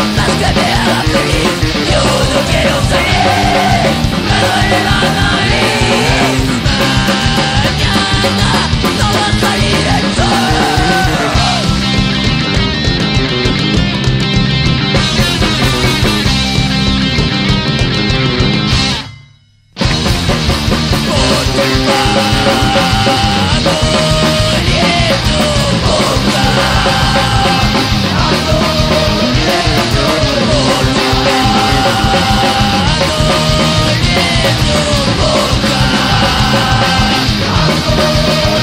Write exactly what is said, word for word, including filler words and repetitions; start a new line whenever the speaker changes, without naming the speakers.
más que me haga feliz. Yo no quiero salir, me duele la nariz. Mañana no va a salir el sol. Por culpa boca.